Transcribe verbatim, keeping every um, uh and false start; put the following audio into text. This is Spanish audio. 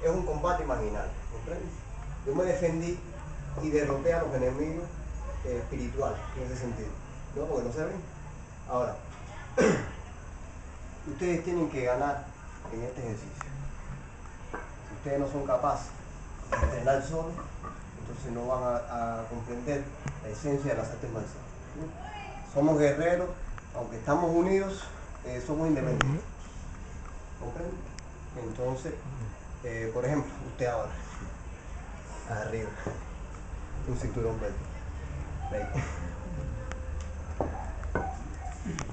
es un combate imaginario, ¿comprendes? Yo me defendí y derroté a los enemigos eh, espirituales en ese sentido, ¿no? Porque no se ven. Ahora, ustedes tienen que ganar en este ejercicio. Si ustedes no son capaces de entrenar solos, entonces no van a, a comprender la esencia de las artes marciales, ¿no? Somos guerreros, aunque estamos unidos, eh, somos independientes. ¿Comprende? Entonces, eh, por ejemplo, usted ahora, arriba, un cinturón verde. Ahí.